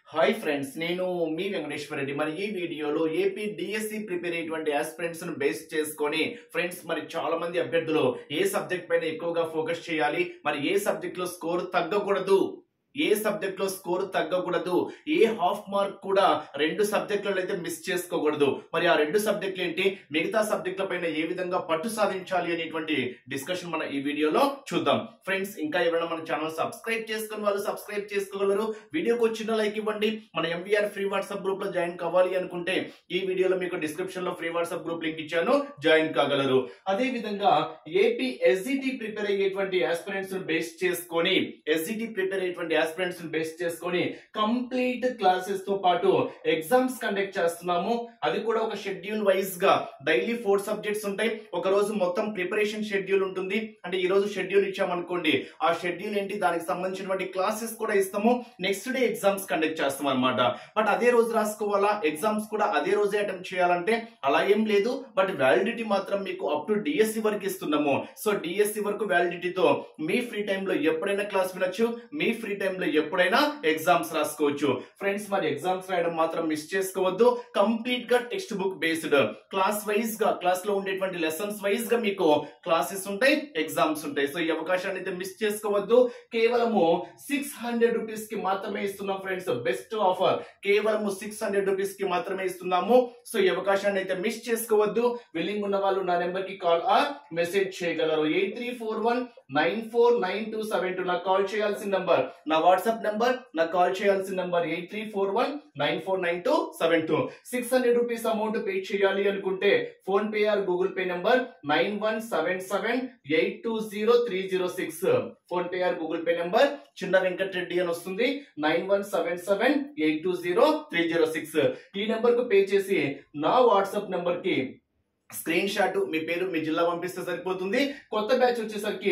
Hi friends, నేను మీ వెంకటేశ్వర రెడ్డి. మరి ఈ వీడియోలో ఏపీ డిఎస్సి ప్రిపేర్ అయ్యేటువంటి ఆస్పిరెంట్స్ ను బేస్ చేసుకొని ఫ్రెండ్స్ మరి చాలా మంది అభ్యర్థులు ఏ సబ్జెక్ట్ పైన ఎక్కువగా ఫోకస్ చేయాలి, మరి ఏ సబ్జెక్ట్ లో స్కోర్ తగ్గకూడదు, ఏ సబ్జెక్ట్ లో స్కోర్ తగ్గకూడదు, ఏ హాఫ్ మార్క్ కూడా రెండు సబ్జెక్టులలో అయితే మిస్ చేసుకోకూడదు, మరి ఆ రెండు సబ్జెక్టులు ఏంటి, మిగతా సబ్జెక్టుల పైన ఏ విధంగా పట్టు సాధించాలి అనేటువంటి డిస్కషన్ మన ఈ వీడియోలో చూద్దాం. ఫ్రెండ్స్, ఇంకా ఎవరైనా మన ఛానల్ సబ్స్క్రైబ్ చేసుకుని వాళ్ళు సబ్స్క్రైబ్ చేసుకోగలరు. వీడియోకి వచ్చిన లైక్ ఇవ్వండి. మన ఎంవీఆర్ ఫ్రీ వాట్సాప్ గ్రూప్ లో జాయిన్ కావాలి అనుకుంటే ఈ వీడియోలో మీకు డిస్క్రిప్షన్ లో ఫ్రీ వాట్సాప్ గ్రూప్ లింక్ ఇచ్చాను, జాయిన్ కాగలరు. అదే విధంగా ఏపీ ఎస్జిటి ప్రిపేర్ అయ్యేటువంటి ఆస్పిరెంట్స్ బేస్ చేసుకొని ఆస్పిరెంట్స్ బేస్ చేసుకొని కంప్లీట్ క్లాసెస్ తో పాటు ఎగ్జామ్స్ కండక్ట్ చేస్తున్నాము. అది కూడా ఒక షెడ్యూల్ వైజ్ గా డైలీ 4 సబ్జెక్ట్స్ ఉంటాయి. ఒక రోజు మొత్తం ప్రిపరేషన్ షెడ్యూల్ ఉంటుంది. అంటే ఈ రోజు షెడ్యూల్ ఇచ్చామనుకోండి, ఆ షెడ్యూల్ ఏంటి, దానికి సంబంధించినటువంటి క్లాసెస్ కూడా ఇస్తాము. నెక్స్ట్ డే ఎగ్జామ్స్ కండక్ట్ చేస్తాం అనమాట. బట్ అదే రోజు రాసుకోవాలా, ఎగ్జామ్స్ కూడా అదే రోజే అటెంప్ట్ చేయాలంటే అలా ఏం లేదు. బట్ వ్యాలిడిటీ మాత్రం మీకు అప్ టు డిఎస్సి వరకు ఇస్తున్నాము. సో డిఎస్సి వరకు వ్యాలిడిటీతో మీ ఫ్రీ టైమ్ లో ఎప్పుడైనా క్లాస్ వినొచ్చు, మీ ఫ్రీ టైమ్ లో ఎప్పుడైనా ఎగ్జామ్స్ రాసుకోవచ్చు. ఫ్రెండ్స్, మరి ఎగ్జామ్స్ రాయడం మాత్రం మిస్ చేసుకోవద్దు. కంప్లీట్ గా textbook based class wise గా, క్లాస్ లో ఉండేటువంటి లెసన్స్ వైజ్ గా మీకు క్లాసెస్ ఉంటాయి, ఎగ్జామ్స్ ఉంటాయి. సో ఈ అవకాశాన్ని అయితే మిస్ చేసుకోవద్దు. కేవలము 600 రూపీస్ కి మాత్రమే ఇస్తున్నాం ఫ్రెండ్స్. బెస్ట్ ఆఫర్, కేవలము 600 రూపీస్ కి మాత్రమే ఇస్తున్నాము. సో ఈ అవకాశాన్ని అయితే మిస్ చేసుకోవద్దు. విల్లింగ్ ఉన్న వాళ్ళు నా నెంబర్ కి కాల్ ఆర్ మెసేజ్ చేయగలరు. 8341949272 నాకు కాల్ చేయాల్సిన నంబర్, నా వాట్సాప్ నంబర్, నాకు కాల్ చేయాల్సిన నంబర్ 8341949272. 600 రూపీస్ అమౌంట్ పే చేయాలి అనుకుంటే PhonePe or Google Pay number 9177820306. PhonePe or Google Pay number Chinna Venkatareddy అని వస్తుంది, 9177820306. ఈ నెంబర్ కు పే చేసి నా వాట్సాప్ నంబర్ కి స్క్రీన్ షాట్, మీ పేరు, మీ జిల్లా పంపిస్తే సరిపోతుంది. కొత్త బ్యాచ్ వచ్చేసరికి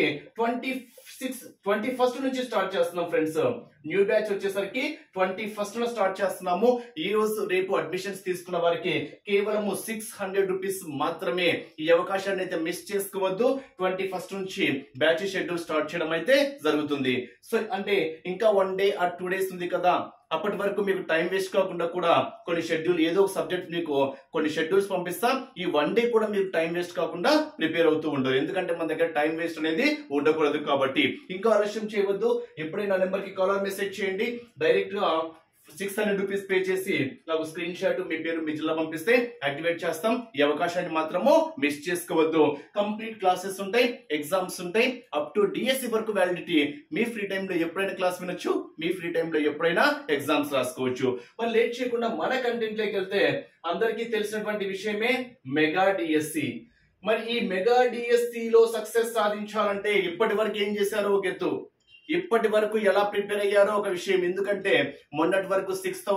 21st నుంచి స్టార్ట్ చేస్తున్నాం ఫ్రెండ్స్. న్యూ బ్యాచ్ వచ్చేసరికి 21st లో స్టార్ట్ చేస్తున్నాము. ఈ రోజు రేపు అడ్మిషన్స్ తీసుకున్న వారికి కేవలము 600 రూపీస్ మాత్రమే. ఈ అవకాశాన్ని అయితే మిస్ చేసుకోవద్దు. 21st నుంచి బ్యాచ్ షెడ్యూల్ స్టార్ట్ చేయడం అయితే జరుగుతుంది. సో అంటే ఇంకా 1 డే ఆర్ 2 డేస్ ఉంది కదా, అప్పటి వరకు మీకు టైం వేస్ట్ కాకుండా కూడా కొన్ని షెడ్యూల్, ఏదో ఒక సబ్జెక్ట్ మీకు కొన్ని షెడ్యూల్స్ పంపిస్తాం. ఈ 1 డే కూడా మీకు టైం వేస్ట్ కాకుండా ప్రిపేర్ అవుతూ ఉంటారు. ఎందుకంటే మన దగ్గర టైం వేస్ట్ అనేది ఉండకూడదు కాబట్టి. ఇంకా ఆలస్యం చేయవద్దు. ఎప్పుడైనా నెంబర్ కి కాల్ మెసేజ్ చేయండి. డైరెక్ట్ గా 600 రూపీస్ పే చేసి నాకు స్క్రీన్ షాట్, మీ పేరు, మీ జిల్లా పంపిస్తే యాక్టివేట్ చేస్తాం. ఈ అవకాశాన్ని మాత్రము మిస్ చేసుకోవద్దు. కంప్లీట్ క్లాసెస్ ఉంటాయి, ఎగ్జామ్స్ ఉంటాయి. అప్ టు డిఎస్సి వరకు వ్యాలిడిటీ. మీ ఫ్రీ టైమ్ లో ఎప్పుడైనా క్లాస్ వినొచ్చు, మీ ఫ్రీ టైమ్ లో ఎప్పుడైనా ఎగ్జామ్స్ రాసుకోవచ్చు. మరి లేట్ చేయకుండా మన కంటెంట్ లోకి వెళ్తే అందరికీ తెలిసినటువంటి విషయమే మెగా డిఎస్సి. మరి ఈ మెగా డిఎస్సి లో సక్సెస్ సాధించాలంటే ఇప్పటి వరకు ఏం చేశారో ఒక ఎత్తు, ఇప్పటి వరకు ఎలా ప్రిపేర్ అయ్యారో ఒక విషయం. ఎందుకంటే మొన్నటి వరకు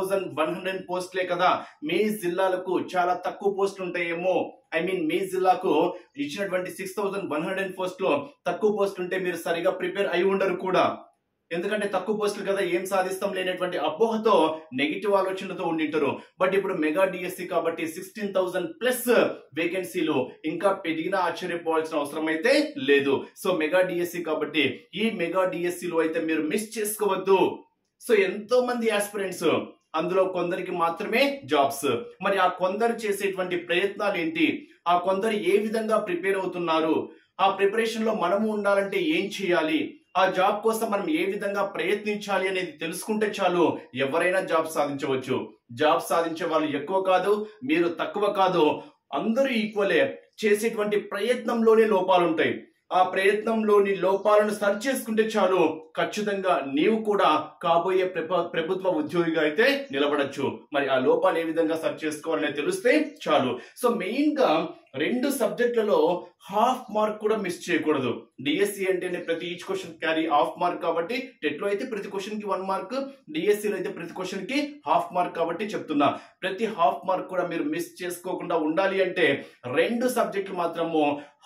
6100 పోస్టులే కదా. మీ జిల్లాలకు చాలా తక్కువ పోస్టులు ఉంటాయేమో, మీ జిల్లాకు ఇచ్చినటువంటి 6100 పోస్టులో తక్కువ పోస్టులు ఉంటే మీరు సరిగా ప్రిపేర్ అయి ఉండరు కూడా. ఎందుకంటే తక్కువ పోస్టులు కదా, ఏం సాధిస్తాం లేనటువంటి అపోహతో, నెగిటివ్ ఆలోచనతో ఉండింటారు. బట్ ఇప్పుడు మెగా డిఎస్సి కాబట్టి 16,000+ వేకెన్సీలు, ఇంకా పెరిగినా ఆశ్చర్యపోవాల్సిన అవసరం అయితే లేదు. సో మెగా డిఎస్సి కాబట్టి ఈ మెగా డిఎస్సిలో అయితే మీరు మిస్ చేసుకోవద్దు. సో ఎంతో మంది ఆస్పిరెంట్స్, అందులో కొందరికి మాత్రమే జాబ్స్. మరి ఆ కొందరు చేసేటువంటి ప్రయత్నాలు ఏంటి, ఆ కొందరు ఏ విధంగా ప్రిపేర్ అవుతున్నారు, ఆ ప్రిపరేషన్ లో మనము ఉండాలంటే ఏం చేయాలి, ఆ జాబ్ కోసం మనం ఏ విధంగా ప్రయత్నించాలి అనేది తెలుసుకుంటే చాలు, ఎవరైనా జాబ్ సాధించవచ్చు. జాబ్ సాధించే వాళ్ళు ఎక్కువ కాదు, మీరు తక్కువ కాదు, అందరూ ఈక్వలే. చేసేటువంటి ప్రయత్నంలోనే లోపాలు ఉంటాయి. ఆ ప్రయత్నంలోని లోపాలను సరి చేసుకుంటే చాలు, ఖచ్చితంగా నీవు కూడా కాబోయే ప్రభుత్వ ఉద్యోగిగా అయితే నిలబడచ్చు. మరి ఆ లోపాలు ఏ విధంగా సరి చేసుకోవాలని తెలిస్తే చాలు. సో మెయిన్ గా 2 సబ్జెక్టులలో హాఫ్ మార్క్ కూడా మిస్ చేయకూడదు. డిఎస్సి అంటేనే ప్రతి each question carry half mark కాబట్టి, టెట్ లో అయితే ప్రతి క్వశ్చన్ కి 1 మార్క్, డిఎస్సిలో అయితే ప్రతి క్వశ్చన్ కి హాఫ్ మార్క్ కాబట్టి చెప్తున్నా. ప్రతి హాఫ్ మార్క్ కూడా మీరు మిస్ చేసుకోకుండా ఉండాలి అంటే 2 సబ్జెక్టులు మాత్రము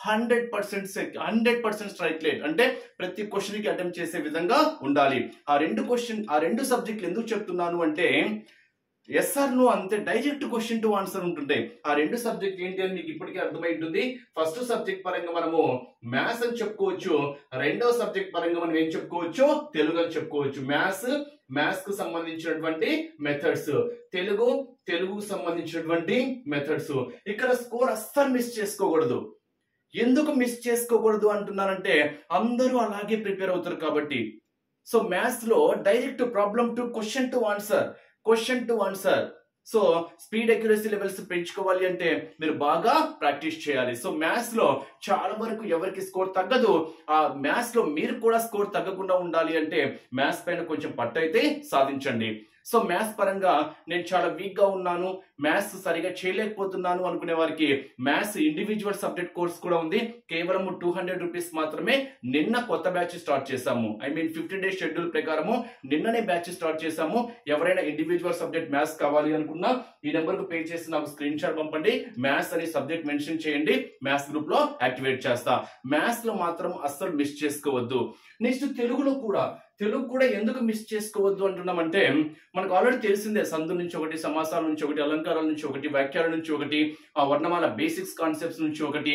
100% స్ట్రైక్ రేట్, అంటే ప్రతి క్వశ్చన్ కి అటెంప్ట్ చేసే విధంగా ఉండాలి. ఆ రెండు సబ్జెక్టులు ఎందుకు చెప్తున్నాను అంటే, ఎస్ఆర్ నో అంతే, డైరెక్ట్ క్వశ్చన్ టు ఆన్సర్ ఉంటుంటాయి. ఆ రెండు సబ్జెక్ట్ ఏంటి అని మీకు ఇప్పటికే అర్థమై ఉంటుంది. ఫస్ట్ సబ్జెక్ట్ పరంగా మనము మ్యాథ్స్ అని చెప్పుకోవచ్చు, రెండో సబ్జెక్ట్ పరంగా మనం ఏం చెప్పుకోవచ్చు, తెలుగు అని చెప్పుకోవచ్చు. మ్యాథ్స్ కు సంబంధించినటువంటి మెథడ్స్, తెలుగుకు సంబంధించినటువంటి మెథడ్స్. ఇక్కడ స్కోర్ అస్సలు మిస్ చేసుకోకూడదు. ఎందుకు మిస్ చేసుకోకూడదు అంటున్నానంటే అందరూ అలాగే ప్రిపేర్ అవుతారు కాబట్టి. సో మ్యాథ్స్ లో direct problem to question to answer. So speed accuracy levels పెంచుకోవాలి అంటే మీరు బాగా ప్రాక్టీస్ చేయాలి. సో మ్యాథ్స్ లో చాలా వరకు ఎవరికి స్కోర్ తగ్గదు. ఆ మ్యాథ్స్ లో మీరు కూడా స్కోర్ తగ్గకుండా ఉండాలి అంటే మ్యాథ్స్ పైన కొంచెం పట్టు అయితే సాధించండి. సో మ్యాథ్స్ పరంగా నేను చాలా వీక్ గా ఉన్నాను, మ్యాథ్స్ సరిగా చేయలేకపోతున్నాను అనుకునే వారికి మ్యాథ్స్ ఇండివిజువల్ సబ్జెక్ట్ కోర్స్ కూడా ఉంది. కేవలం 200 రూపీస్ మాత్రమే. నిన్న కొత్త బ్యాచ్ స్టార్ట్ చేశాము. 15 days షెడ్యూల్ ప్రకారము నిన్ననే బ్యాచ్ స్టార్ట్ చేశాము. ఎవరైనా ఇండివిజువల్ సబ్జెక్ట్ మ్యాథ్స్ కావాలి అనుకున్నా ఈ నెంబర్ కు పే చేసి నాకు స్క్రీన్ షాట్ పంపండి. మ్యాథ్స్ అనే సబ్జెక్ట్ మెన్షన్ చేయండి, మ్యాథ్స్ గ్రూప్ లో యాక్టివేట్ చేస్తా. మ్యాథ్స్ లో మాత్రం అస్సలు మిస్ చేసుకోవద్దు. నెక్స్ట్ తెలుగు కూడా ఎందుకు మిస్ చేసుకోవద్దు అంటున్నామంటే మనకు ఆల్రెడీ తెలిసిందే, సందు నుంచి ఒకటి, సమాసాల నుంచి ఒకటి, అలంకారాల నుంచి ఒకటి, వాక్యాల నుంచి ఒకటి, వర్ణమాల బేసిక్స్ కాన్సెప్ట్స్ నుంచి ఒకటి,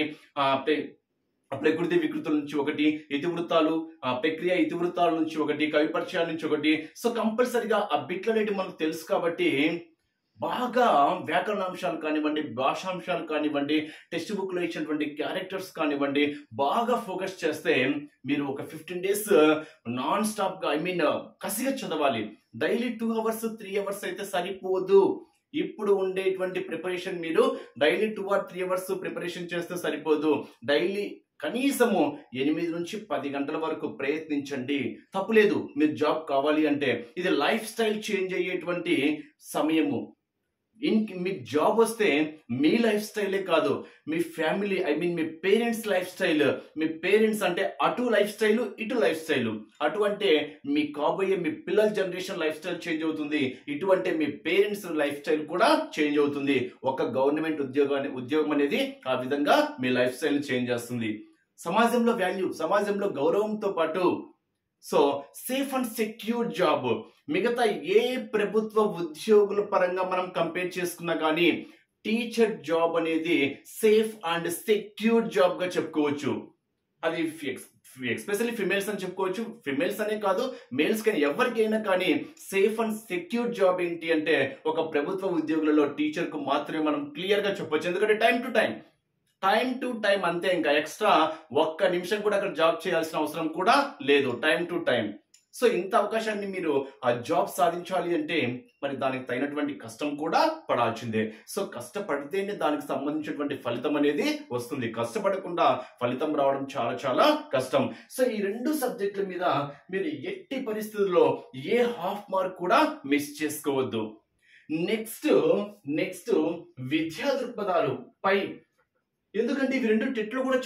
ప్రకృతి వికృతుల నుంచి ఒకటి, ఇతివృత్తాలు, ప్రక్రియ ఇతివృత్తాల నుంచి ఒకటి, కవి పరిచయాల నుంచి ఒకటి. సో కంపల్సరిగా ఆ బిట్లు అనేవి మనకు తెలుసు కాబట్టి బాగా వ్యాకరణాంశాలు కానివ్వండి, భాషాంశాలు కానివ్వండి, టెక్స్ట్ బుక్ లో ఇచ్చినటువంటి క్యారెక్టర్స్ కానివ్వండి, బాగా ఫోకస్ చేస్తే మీరు ఒక 15 days నాన్ స్టాప్ గా కసిగా చదవాలి. డైలీ 2 hours 3 hours అయితే సరిపోదు. ఇప్పుడు ఉండేటువంటి ప్రిపరేషన్ మీరు డైలీ 2 or 3 hours ప్రిపరేషన్ చేస్తే సరిపోదు. డైలీ కనీసము 8 నుంచి 10 గంటల వరకు ప్రయత్నించండి. తప్పులేదు, మీరు జాబ్ కావాలి అంటే. ఇది లైఫ్ స్టైల్ చేంజ్ అయ్యేటువంటి సమయము. మీకు జాబ్ వస్తే మీ లైఫ్ స్టైలే కాదు, మీ ఫ్యామిలీ మీ పేరెంట్స్ లైఫ్ స్టైల్, మీ పేరెంట్స్ అంటే అటు లైఫ్ స్టైల్ ఇటు లైఫ్ స్టైల్. అటు అంటే మీ కాబోయే మీ పిల్లల జనరేషన్ లైఫ్ స్టైల్ చేంజ్ అవుతుంది, ఇటు అంటే మీ పేరెంట్స్ లైఫ్ స్టైల్ కూడా చేంజ్ అవుతుంది. ఒక గవర్నమెంట్ ఉద్యోగం అనేది ఆ విధంగా మీ లైఫ్ స్టైల్ చేంజ్ చేస్తుంది. సమాజంలో వాల్యూ, సమాజంలో గౌరవంతో పాటు so safe and secure job. మిగతా ఏ ప్రభుత్వ ఉద్యోగుల పరంగా మనం కంపేర్ చేసుకున్నా కానీ టీచర్ జాబ్ అనేది సేఫ్ అండ్ సెక్యూర్ జాబ్ గా చెప్పుకోవచ్చు. అది ఎస్పెషల్లీ ఫిమేల్స్ అని చెప్పుకోవచ్చు. ఫిమేల్స్ అనే కాదు, మేల్స్ కానీ ఎవరికైనా కానీ సేఫ్ అండ్ సెక్యూర్ జాబ్ ఏంటి అంటే ఒక ప్రభుత్వ ఉద్యోగులలో టీచర్ కు మాత్రమే మనం క్లియర్ గా చెప్పొచ్చు. ఎందుకంటే టైం టు టైం అంతే, ఇంకా ఎక్స్ట్రా ఒక్క నిమిషం కూడా అక్కడ జాబ్ చేయాల్సిన అవసరం కూడా లేదు. Time to time. సో ఇంత అవకాశాన్ని మీరు ఆ జాబ్ సాధించాలి అంటే మరి దానికి తగినటువంటి కష్టం కూడా పడాల్సిందే. సో కష్టపడితేనే దానికి సంబంధించినటువంటి ఫలితం అనేది వస్తుంది. కష్టపడకుండా ఫలితం రావడం చాలా చాలా కష్టం. సో ఈ రెండు సబ్జెక్టుల మీద మీరు ఎట్టి పరిస్థితుల్లో ఏ హాఫ్ మార్క్ కూడా మిస్ చేసుకోవద్దు. నెక్స్ట్ విద్యా దృక్పథాలు పై, ఎందుకంటే ఇవి రెండు టెట్లో కూడా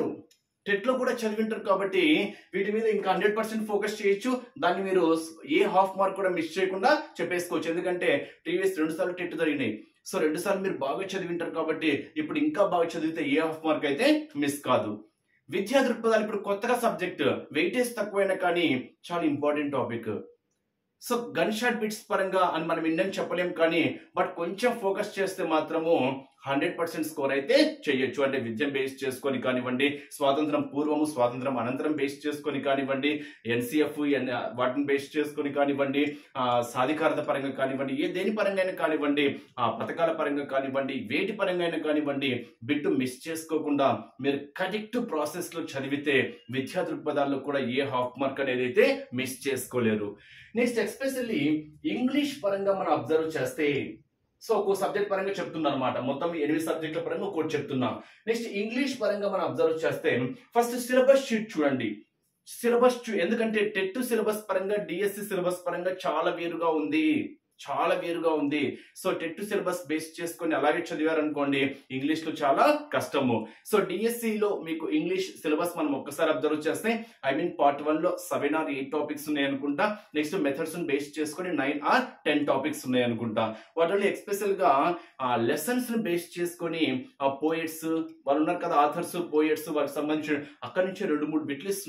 చదివింటారు కాబట్టి వీటి మీద ఇంకా 100% ఫోకస్ చేయొచ్చు. దాన్ని మీరు ఏ హాఫ్ మార్క్ కూడా మిస్ చేయకుండా చెప్పేసుకోవచ్చు. ఎందుకంటే ప్రీవియస్ 2 సార్లు టెట్ జరిగినాయి. సో 2 సార్లు మీరు బాగా చదివింటారు కాబట్టి ఇప్పుడు ఇంకా బాగా చదివితే ఏ హాఫ్ మార్క్ అయితే మిస్ కాదు. విద్యా దృక్పథాలు ఇప్పుడు కొత్తగా సబ్జెక్ట్, వెయిటేజ్ తక్కువైనా కానీ చాలా important topic. So gun shot bits పరంగా అని మనం ఇండియన్ చెప్పలేం కానీ బట్ కొంచెం ఫోకస్ చేస్తే మాత్రము 100% స్కోర్ అయితే చేయొచ్చు. అంటే విద్యను బేస్ చేసుకొని కానివ్వండి, స్వాతంత్రం పూర్వము స్వాతంత్రం అనంతరం బేస్ చేసుకొని కానివ్వండి, ఎన్సిఎఫ్ వాటిని బేస్ చేసుకొని కానివ్వండి, సాధికారత పరంగా కానివ్వండి, దేని పరంగా అయినా కానివ్వండి, పథకాల పరంగా కానివ్వండి, వేటి పరంగా అయినా కానివ్వండి, బిట్టు మిస్ చేసుకోకుండా మీరు కరెక్ట్ ప్రాసెస్ లో చదివితే విద్యా దృక్పథాల్లో కూడా ఏ హాఫ్ మార్క్ అనేది అయితే మిస్ చేసుకోలేరు. నెక్స్ట్ ఎస్పెషల్లీ ఇంగ్లీష్ పరంగా మనం అబ్జర్వ్ చేస్తే, సో ఒక్కో సబ్జెక్ట్ పరంగా చెప్తున్నా అనమాట. మొత్తం 8 సబ్జెక్టుల పరంగా ఒక్కోటి చెప్తున్నా. నెక్స్ట్ ఇంగ్లీష్ పరంగా మనం అబ్జర్వ్ చేస్తే ఫస్ట్ సిలబస్ షీట్ చూడండి. ఎందుకంటే టెట్ సిలబస్ పరంగా డిఎస్సి సిలబస్ పరంగా చాలా వేరుగా ఉంది. సో టెట్ సిలబస్ బేస్ చేసుకొని అలాగే చదివారనుకోండి ఇంగ్లీష్ లో చాలా కష్టము. సో డిఎస్సి లో మీకు ఇంగ్లీష్ సిలబస్ మనం ఒక్కసారి అబ్జర్వ్ చేస్తే పార్ట్ 1 లో 7 or 8 టాపిక్స్ ఉన్నాయి అనుకుంటా. నెక్స్ట్ మెథడ్స్ బేస్ చేసుకొని 9 or 10 టాపిక్స్ ఉన్నాయి అనుకుంటా. వాటిలో ఎక్స్పెషల్ గా లెసన్స్ ను బేస్ చేసుకొని పోయిట్స్ వాళ్ళు ఉన్నారు కదా, ఆథర్స్, పోయిట్స్, వాటికి సంబంధించిన అక్కడి నుంచి 2-3 బిట్లు ఇస్తున్నాడు.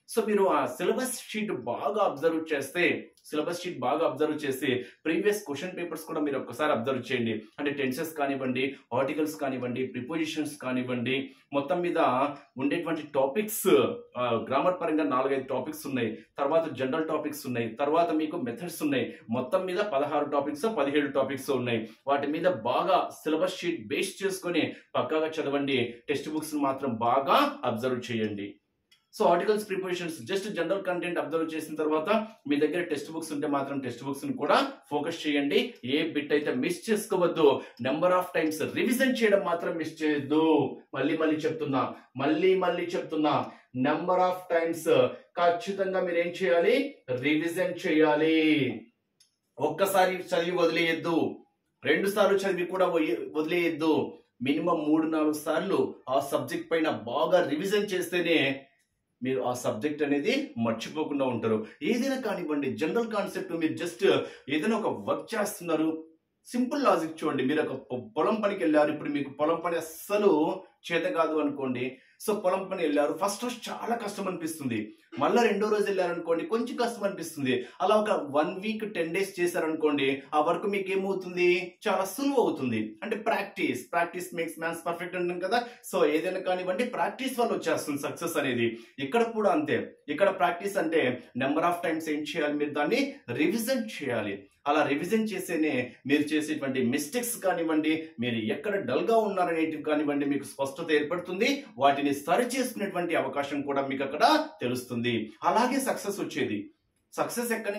సో మీరు ఆ సిలబస్ షీట్ బాగా అబ్జర్వ్ చేసి ప్రీవియస్ క్వశ్చన్ పేపర్స్ కూడా మీరు ఒక్కసారి అబ్జర్వ్ చేయండి. అంటే టెన్సెస్ కానివ్వండి, ఆర్టికల్స్ కానివ్వండి, ప్రిపోజిషన్స్ కానివ్వండి, మొత్తం మీద ఉండేటువంటి టాపిక్స్ గ్రామర్ పరంగా 4-5 టాపిక్స్ ఉన్నాయి, తర్వాత జనరల్ టాపిక్స్ ఉన్నాయి, తర్వాత మీకు మెథడ్స్ ఉన్నాయి. మొత్తం మీద 16 టాపిక్స్ 17 టాపిక్స్ ఉన్నాయి. వాటి మీద బాగా సిలబస్ షీట్ బేస్ చేసుకొని పక్కాగా చదవండి. టెక్స్ట్ బుక్స్ మాత్రం బాగా అబ్జర్వ్ చేయండి. So articles, prepositions, just general content observe చేసిన తర్వాత మీ దగ్గర టెక్స్ట్ బుక్స్ ఉంటే మాత్రం టెక్స్ట్ బుక్స్ ని కూడా ఫోకస్ చేయండి. ఏ బిట్ అయితే మిస్ చేసుకోవద్దు. నెంబర్ ఆఫ్ టైమ్స్ రివిజన్ చేయడం మాత్రం మిస్ చేయొద్దు. మళ్ళీ చెప్తున్నా, నెంబర్ ఆఫ్ టైమ్స్ ఖచ్చితంగా మీరు ఏం చేయాలి? రివిజన్ చేయాలి. ఒక్కసారి చదివి వదిలేయద్దు, 2 సార్లు చదివి కూడా వదిలేయద్దు. మినిమం 3-4 సార్లు ఆ సబ్జెక్ట్ పైన బాగా రివిజన్ చేస్తేనే మీరు ఆ సబ్జెక్ట్ అనేది మర్చిపోకుండా ఉంటారు. ఏదైనా కానివ్వండి, జనరల్ కాన్సెప్ట్, మీరు జస్ట్ ఏదైనా ఒక వర్క్ చేస్తున్నారు, సింపుల్ లాజిక్ చూడండి. మీరు ఒక పొలం పనికి వెళ్ళారు. ఇప్పుడు మీకు పొలం పని అస్సలు చేత కాదు అనుకోండి. సో పొలం పని వెళ్ళారు, ఫస్ట్ రోజు చాలా కష్టం అనిపిస్తుంది. మళ్ళీ 2వ రోజు వెళ్ళారనుకోండి, కొంచెం కష్టం అనిపిస్తుంది. అలా ఒక 1 వీక్ 10 డేస్ చేశారనుకోండి, ఆ వర్క్ మీకు ఏమవుతుంది? చాలా సులువు అవుతుంది. అంటే ప్రాక్టీస్ మేక్స్ మ్యాన్స్ పర్ఫెక్ట్ అంటాం కదా. సో ఏదైనా కానివ్వండి, ప్రాక్టీస్ వల్ల వచ్చేస్తుంది సక్సెస్ అనేది. ఇక్కడ కూడా అంతే. ఇక్కడ ప్రాక్టీస్ అంటే నెంబర్ ఆఫ్ టైమ్స్ ఏం చేయాలి? మీరు దాన్ని రివిజన్ చేయాలి. అలా రివిజన్ చేసేనే మీరు చేసేటువంటి మిస్టేక్స్ కానివ్వండి, మీరు ఎక్కడ డల్ గా ఉన్నారనేటివి కానివ్వండి, మీకు స్పష్టత ఏర్పడుతుంది. వాటిని సరి చేసుకునేటువంటి అవకాశం కూడా మీకు అక్కడ తెలుస్తుంది. అలాగే సక్సెస్ వచ్చేది. సక్సెస్ ఎక్కడి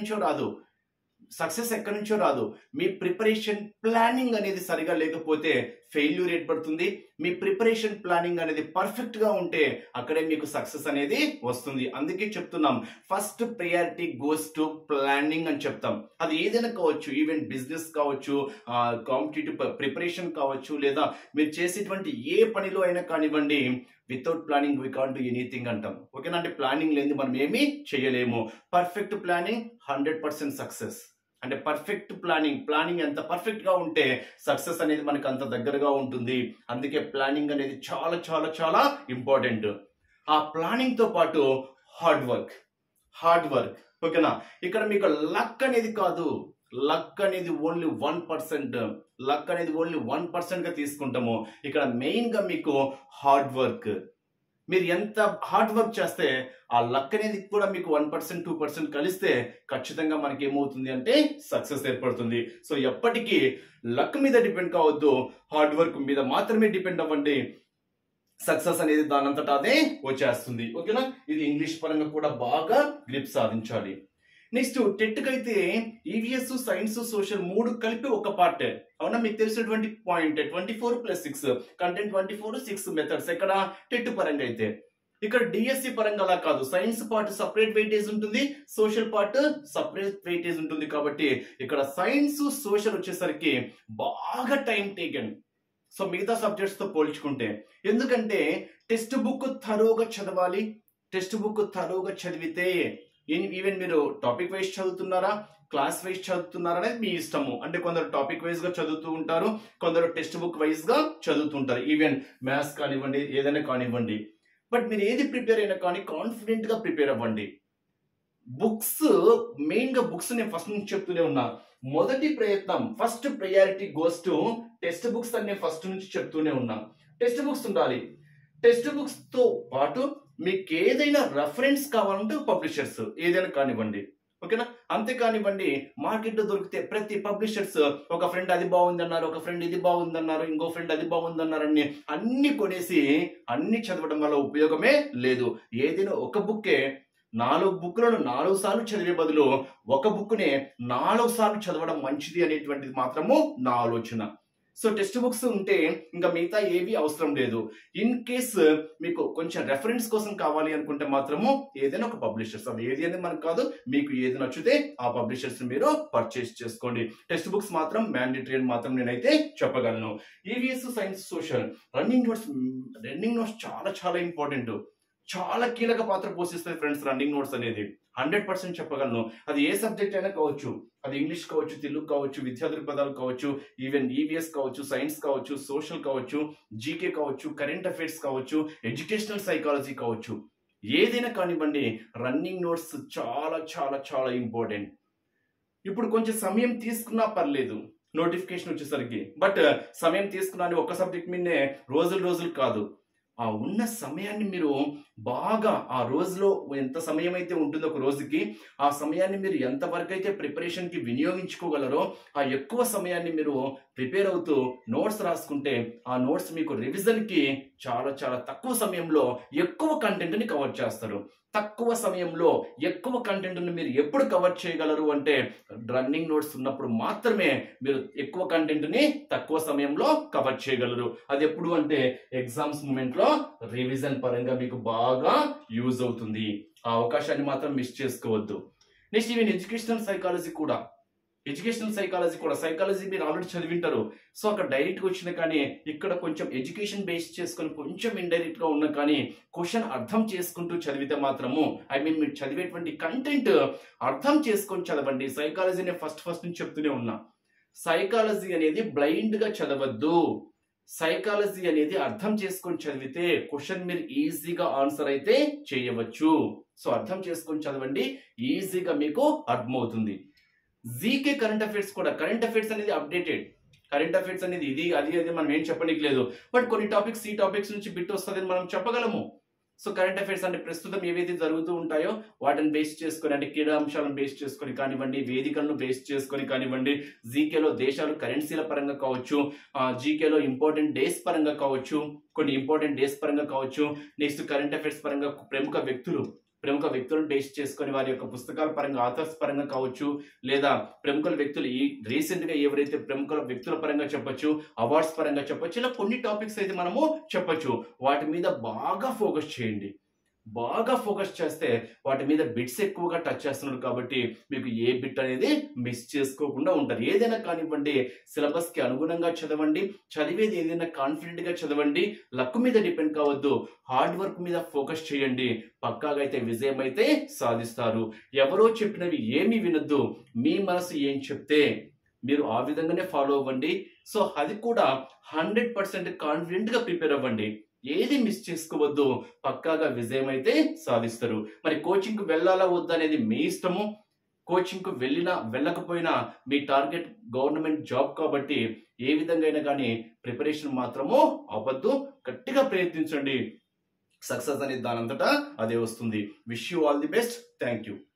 నుంచో రాదు. మీ ప్రిపరేషన్ ప్లానింగ్ అనేది సరిగా లేకపోతే ఫెయిల్యూర్ ఏర్పడుతుంది. మీ ప్రిపరేషన్ ప్లానింగ్ అనేది పర్ఫెక్ట్ గా ఉంటే అక్కడే మీకు సక్సెస్ అనేది వస్తుంది. అందుకే చెప్తున్నాం, first priority goes to planning అని చెప్తాం. అది ఏదైనా కావచ్చు, ఈవెన్ బిజినెస్ కావచ్చు, కాంపిటేటివ్ ప్రిపరేషన్ కావచ్చు, లేదా మీరు చేసేటువంటి ఏ పనిలో అయినా కానివ్వండి, without planning we can't do anything అంటాం. ఓకేనా? అంటే ప్లానింగ్ లేని మనం ఏమీ చేయలేము. Perfect planning 100% success. అంటే పర్ఫెక్ట్ ప్లానింగ్ ఎంత పర్ఫెక్ట్ గా ఉంటే సక్సెస్ అనేది మనకు అంత దగ్గరగా ఉంటుంది. అందుకే ప్లానింగ్ అనేది చాలా చాలా చాలా ఇంపార్టెంట్. ఆ ప్లానింగ్ తో పాటు హార్డ్ వర్క్. ఓకేనా? ఇక్కడ మీకు లక్ అనేది కాదు. లక్ అనేది ఓన్లీ 1% గా తీసుకుంటాము. ఇక్కడ మెయిన్ గా మీకు హార్డ్ వర్క్. మీరు ఎంత హార్డ్ వర్క్ చేస్తే ఆ లక్ అనేది కూడా మీకు 1%, 2% కలిస్తే ఖచ్చితంగా మనకి ఏమవుతుంది అంటే సక్సెస్ ఏర్పడుతుంది. సో ఎప్పటికీ లక్ మీద డిపెండ్ కావద్దు, హార్డ్ వర్క్ మీద మాత్రమే డిపెండ్ అవ్వండి. సక్సెస్ అనేది దానంతటా అదే వచ్చేస్తుంది. ఓకేనా? ఇది ఇంగ్లీష్ పరంగా కూడా బాగా గ్రిప్ సాధించాలి. నెక్స్ట్ టెట్ కి అయితే ఈవీఎస్, సైన్స్, సోషల్ 3 కలిపి ఒక పార్ట్. అవునా? మీకు తెలిసినటువంటి పాయింట్ 24+6 కంటెంట్, 24, 6 మెథడ్స్. ఇక్కడ టెట్ పరంగా అయితే. ఇక్కడ డిఎస్సి పరంగా అలా కాదు. సైన్స్ పార్ట్ సపరేట్ వెయిటేజ్ ఉంటుంది, సోషల్ పార్ట్ సపరేట్ వెయిటేజ్ ఉంటుంది. కాబట్టి ఇక్కడ సైన్స్, సోషల్ వచ్చేసరికి బాగా టైం టేకెన్. సో మిగతా సబ్జెక్ట్స్ తో పోల్చుకుంటే, ఎందుకంటే టెక్స్ట్ బుక్ థరోగా చదవాలి. టెక్స్ట్ బుక్ థరోగా చదివితే ఈవెన్ మీరు టాపిక్ వైజ్ చదువుతున్నారా, క్లాస్ వైజ్ చదువుతున్నారా అనేది మీ ఇష్టము. అంటే కొందరు టాపిక్ వైజ్ గా చదువుతూ ఉంటారు, కొందరు టెక్స్ట్ బుక్ వైజ్ గా చదువుతుంటారు. ఈవెన్ మ్యాథ్స్ కానివ్వండి, ఏదైనా కానివ్వండి. బట్ మీరు ఏది ప్రిపేర్ అయినా కానీ కాన్ఫిడెంట్ గా ప్రిపేర్ అవ్వండి. బుక్స్ మెయిన్ గా బుక్స్ నేను ఫస్ట్ నుంచి చెప్తూనే ఉన్నా. మొదటి ప్రయత్నం, first priority goes to text books అని నేను ఫస్ట్ నుంచి చెప్తూనే ఉన్నా. టెక్స్ట్ బుక్స్ ఉండాలి. టెక్స్ట్ బుక్స్ తో పాటు మీకు ఏదైనా రెఫరెన్స్ కావాలంటే పబ్లిషర్స్ ఏదైనా కానివ్వండి. ఓకేనా? అంతే కానివ్వండి, మార్కెట్ లో దొరికితే ప్రతి పబ్లిషర్స్ ఒక ఫ్రెండ్ అది బాగుందన్నారు, ఒక ఫ్రెండ్ ఇది బాగుందన్నారు, ఇంకో ఫ్రెండ్ అది బాగుందన్నారు అని అన్ని కొనేసి అన్ని చదవడం వల్ల ఉపయోగమే లేదు. ఏదైనా ఒక బుక్కే 4 బుక్లను 4 సార్లు చదివే బదులు ఒక బుక్ నే 4 సార్లు చదవడం మంచిది అనేటువంటిది మాత్రము నా ఆలోచన. సో టెక్స్ట్ బుక్స్ ఉంటే ఇంకా మిగతా ఏవి అవసరం లేదు. ఇన్ కేస్ మీకు కొంచెం రెఫరెన్స్ కోసం కావాలి అనుకుంటే మాత్రము ఏదైనా ఒక పబ్లిషర్స్, అది ఏది అనేది మనకు కాదు, మీకు ఏది నచ్చితే ఆ పబ్లిషర్స్ మీరు పర్చేస్ చేసుకోండి. టెక్స్ట్ బుక్స్ మాత్రం మ్యాండేటరీ అని మాత్రం నేనైతే చెప్పగలను. EVS, science, social running notes చాలా చాలా ఇంపార్టెంట్. చాలా కీలక పాత్ర పోషిస్తాయి ఫ్రెండ్స్ రన్నింగ్ నోట్స్ అనేది. 100% చెప్పగలను. అది ఏ సబ్జెక్ట్ అయినా కావచ్చు, అది ఇంగ్లీష్ కావచ్చు, తెలుగు కావచ్చు, విద్యా దృక్పథాలు కావచ్చు, ఈవెన్ ఈవీఎస్ కావచ్చు, సైన్స్ కావచ్చు, సోషల్ కావచ్చు, జీకే కావచ్చు, కరెంట్ అఫైర్స్ కావచ్చు, ఎడ్యుకేషనల్ సైకాలజీ కావచ్చు. ఏదైనా కానివ్వండి, రన్నింగ్ నోట్స్ చాలా చాలా చాలా ఇంపార్టెంట్. ఇప్పుడు కొంచెం సమయం తీసుకున్నా పర్లేదు నోటిఫికేషన్ వచ్చేసరికి, బట్ సమయం తీసుకున్నా అని ఒక్క సబ్జెక్ట్ మీదనే రోజులు కాదు. ఆ ఉన్న సమయాన్ని మీరు బాగా, ఆ రోజులో ఎంత సమయం అయితే ఉంటుందో ఒక రోజుకి, ఆ సమయాన్ని మీరు ఎంతవరకు అయితే ప్రిపరేషన్కి వినియోగించుకోగలరో ఆ ఎక్కువ సమయాన్ని మీరు ప్రిపేర్ అవుతూ నోట్స్ రాసుకుంటే ఆ నోట్స్ మీకు రివిజన్కి చాలా చాలా తక్కువ సమయంలో ఎక్కువ కంటెంట్ని కవర్ చేస్తారు. తక్కువ సమయంలో ఎక్కువ కంటెంట్ని మీరు ఎప్పుడు కవర్ చేయగలరు అంటే రన్నింగ్ నోట్స్ ఉన్నప్పుడు మాత్రమే మీరు ఎక్కువ కంటెంట్ని తక్కువ సమయంలో కవర్ చేయగలరు. అది ఎప్పుడు అంటే ఎగ్జామ్స్ మూమెంట్లో రివిజన్ పరంగా మీకు బాగా యూజ్ అవుతుంది. ఆ అవకాశాన్ని మాత్రం మిస్ చేసుకోవద్దు. నెక్స్ట్ ఈవెన్ ఎడ్యుకేషనల్ సైకాలజీ కూడా సైకాలజీ మీరు ఆల్రెడీ చదివింటారు. సో అక్కడ డైరెక్ట్గా వచ్చిన కానీ ఇక్కడ కొంచెం ఎడ్యుకేషన్ బేస్ చేసుకొని కొంచెం ఇండైరెక్ట్ గా ఉన్న కానీ క్వశ్చన్ అర్థం చేసుకుంటూ చదివితే మాత్రము, మీరు చదివేటువంటి కంటెంట్ అర్థం చేసుకొని చదవండి. సైకాలజీని ఫస్ట్ నుంచి చెప్తూనే ఉన్నా, సైకాలజీ అనేది బ్లైండ్ గా చదవద్దు. సైకాలజీ అనేది అర్థం చేసుకొని చదివితే క్వశ్చన్ మీరు ఈజీగా ఆన్సర్ అయితే చేయవచ్చు. సో అర్థం చేసుకొని చదవండి, ఈజీగా మీకు అర్థమవుతుంది. జీకే కరెంట్ అఫైర్స్ కూడా, కరెంట్ అఫైర్స్ అనేది అప్డేటెడ్, కరెంట్ అఫైర్స్ అనేది ఇది అది మనం ఏం చెప్పడానికి లేదు, బట్ కొన్ని టాపిక్స్ ఈ టాపిక్స్ నుంచి బిట్ వస్తుందని మనం చెప్పగలము. సో కరెంట్ అఫైర్స్ అంటే ప్రస్తుతం ఏవైతే జరుగుతూ ఉంటాయో వాటిని బేస్ చేసుకొని, అంటే క్రీడా అంశాలను బేస్ చేసుకొని కానివ్వండి, వేదికలను బేస్ చేసుకొని కానివ్వండి, జీకేలో దేశాలు కరెన్సీల పరంగా కావచ్చు, జీకేలో ఇంపార్టెంట్ డేస్ పరంగా కావచ్చు, కొన్ని ఇంపార్టెంట్ డేస్ పరంగా కావచ్చు, నెక్స్ట్ కరెంట్ అఫైర్స్ పరంగా ప్రముఖ వ్యక్తులను బేస్ చేసుకొని వారి యొక్క పుస్తకాల పరంగా ఆథర్స్ పరంగా కావచ్చు, లేదా ప్రముఖుల వ్యక్తులు ఈ రీసెంట్ గా ఎవరైతే ప్రముఖుల వ్యక్తుల పరంగా చెప్పొచ్చు, అవార్డ్స్ పరంగా చెప్పొచ్చు, ఇలా కొన్ని టాపిక్స్ అయితే మనము చెప్పొచ్చు. వాటి మీద బాగా ఫోకస్ చేయండి. బాగా ఫోకస్ చేస్తే వాటి మీద బిట్స్ ఎక్కువగా టచ్ చేస్తున్నారు కాబట్టి మీకు ఏ బిట్ అనేది మిస్ చేసుకోకుండా ఉంటారు. ఏదైనా కానివ్వండి సిలబస్ కి అనుగుణంగా చదవండి, చదివేది ఏదైనా కాన్ఫిడెంట్ గా చదవండి, లక్ మీద డిపెండ్ కావద్దు, హార్డ్ వర్క్ మీద ఫోకస్ చేయండి. పక్కాగా అయితే విజయం అయితే సాధిస్తారు. ఎవరో చెప్పినవి ఏమీ వినొద్దు, మీ మనసు ఏం చెప్తే మీరు ఆ విధంగానే ఫాలో అవ్వండి. సో అది కూడా 100% కాన్ఫిడెంట్ గా ప్రిపేర్ అవ్వండి, ఏది మిస్ చేసుకోవద్దు, పక్కాగా విజయం అయితే సాధిస్తారు. మరి కోచింగ్ కు వెళ్ళాలా వద్దా అనేది మీ ఇష్టము. కోచింగ్ కు వెళ్ళకపోయినా మీ టార్గెట్ గవర్నమెంట్ జాబ్ కాబట్టి ఏ విధంగా అయినా కానీ ప్రిపరేషన్ మాత్రము అవ్వద్దు, గట్టిగా ప్రయత్నించండి. సక్సెస్ అనేది దానంతటా అదే వస్తుంది. Wish you all the best. Thank you.